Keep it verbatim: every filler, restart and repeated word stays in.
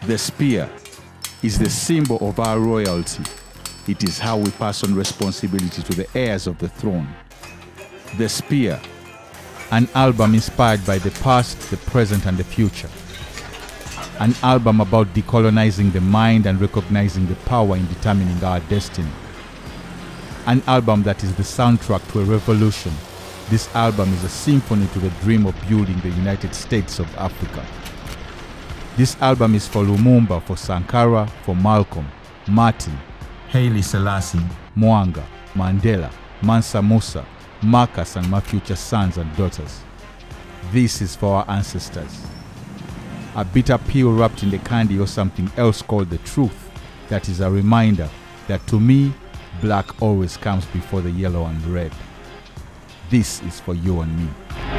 The spear is the symbol of our royalty. It is how we pass on responsibility to the heirs of the throne. The spear, an album inspired by the past, the present, and the future. An album about decolonizing the mind and recognizing the power in determining our destiny. An album that is the soundtrack to a revolution. This album is a symphony to the dream of building the United States of Africa. This album is for Lumumba, for Sankara, for Malcolm, Martin, Haile Selassie, Mwanga, Mandela, Mansa Musa, Marcus, and my future sons and daughters. This is for our ancestors. A bitter pill wrapped in the candy or something else called the truth. That is a reminder that to me, black always comes before the yellow and red. This is for you and me.